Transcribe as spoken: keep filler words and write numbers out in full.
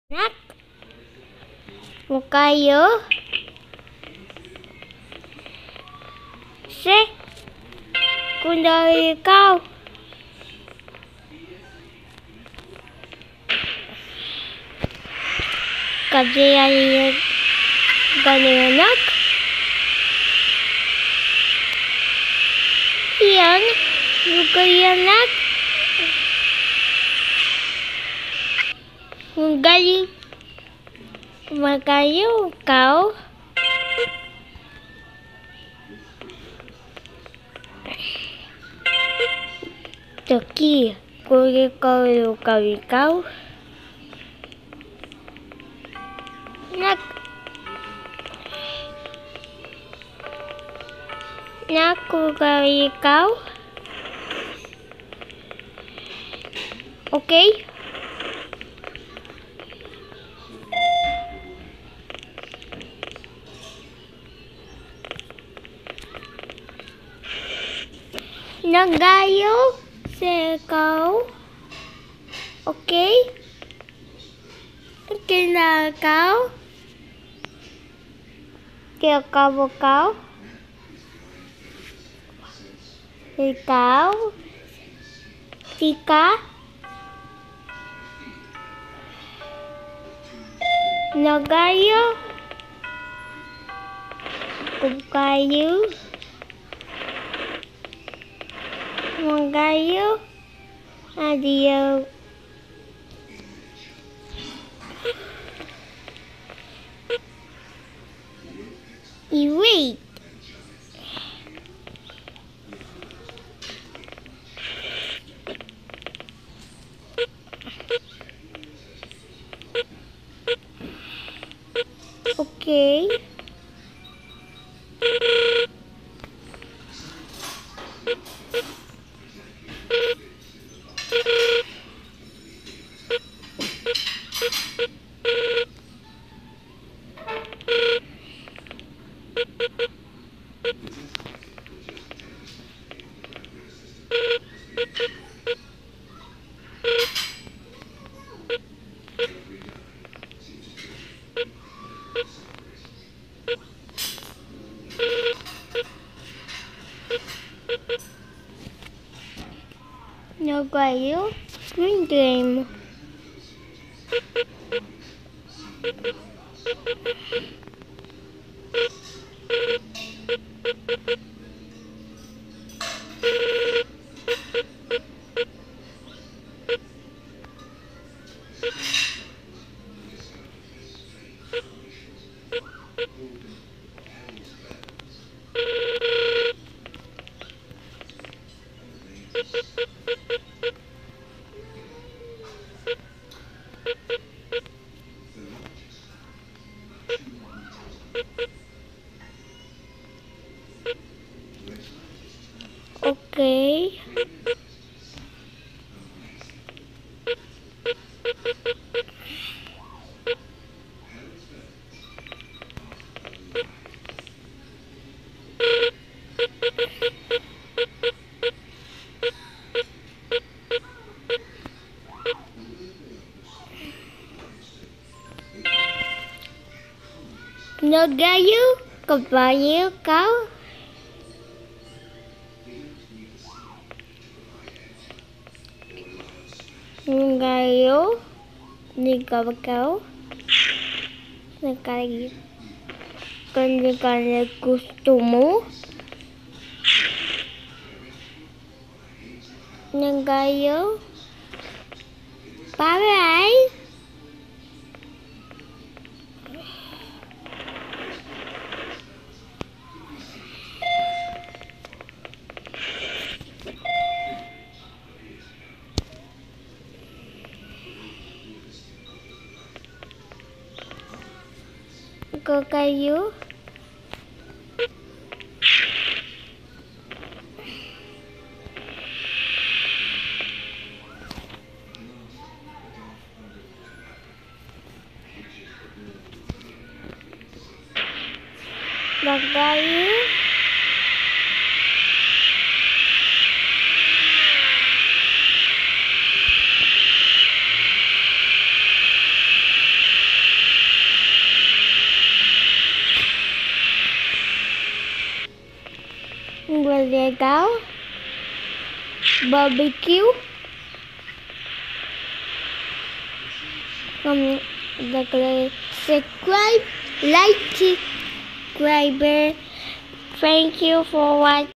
Nát một cây giữa xét con đời cao cà ria cà ria nát hiền cà ria nát cây mà cây cậu từ kia cô coi cầu cáo nát nát cô coi cáo ok nâng gai vô xe cáo ok cái là cáo kêu cáo vô cáo thì cáo thì cá nâng gai vô cùng gai vô nâng gai vô adieu you wait okay no quay vô green game ok no gai vô còn bao nhiêu cáo gai vô đi có bao cáo nâng gai con đi con costumo nâng gai vô ba bảy có cây vô đặt cây Where they go? Barbecue. Comment the subscribe, like, subscribe. Thank you for watching.